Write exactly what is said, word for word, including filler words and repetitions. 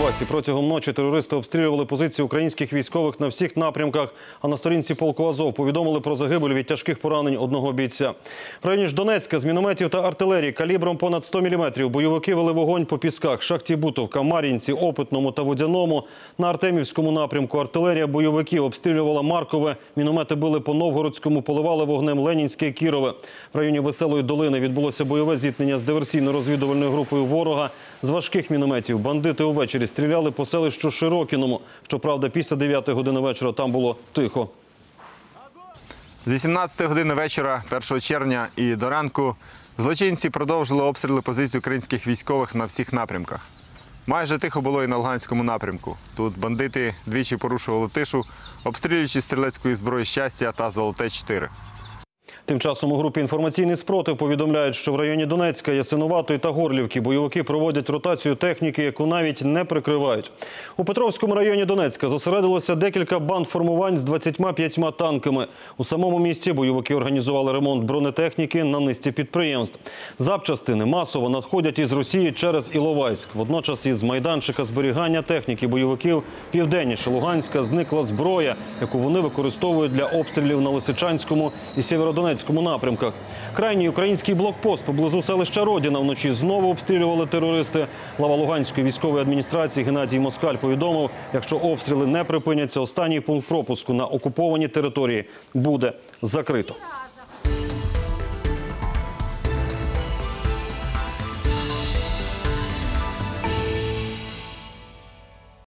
Донбасі. Протягом ночі терористи обстрілювали позиції українських військових на всіх напрямках, а на сторінці полку Азов повідомили про загибель від тяжких поранень одного бійця. В районі ж Донецька з мінометів та артилерії калібром понад сто міліметрів бойовики вели вогонь по Пісках, Шахті Бутовка, Мар'їнці, Опитному та Водяному. На Артемівському напрямку артилерія бойовиків обстрілювала Маркове, міномети били по Новгородському, поливали вогнем Ленінське і Кірове. В районі Веселої долини відбулося бойове зіткнення з диверсійно-розвідувальною групою ворога. З важких мінометів бандити увечері стріляли по селищу Широкіному. Щоправда, після дев'ятої години вечора там було тихо. З вісімнадцятої години вечора першого червня і до ранку злочинці продовжили обстріли позицій українських військових на всіх напрямках. Майже тихо було і на Луганському напрямку. Тут бандити двічі порушували тишу, обстрілюючи стрілецької зброї «Щастя» та «Золоте чотири». Тим часом у групі «Інформаційний спротив» повідомляють, що в районі Донецька, Ясинуватої та Горлівки бойовики проводять ротацію техніки, яку навіть не прикривають. У Петровському районі Донецька зосередилося декілька бандформувань з двадцятьма п'ятьма танками. У самому місті бойовики організували ремонт бронетехніки на низці підприємств. Запчастини масово надходять із Росії через Іловайськ. Водночас із майданчика зберігання техніки бойовиків південніше Луганська зникла зброя, яку вони використовують для обстрілів на Лисичанському і Сєвєродонецькому напрямках. Крайній український блокпост поблизу селища Родіна вночі знову обстрілювали терористи. Глава Луганської військової адміністрації Геннадій Москаль повідомив, якщо обстріли не припиняться, останній пункт пропуску на окуповані території буде закрито.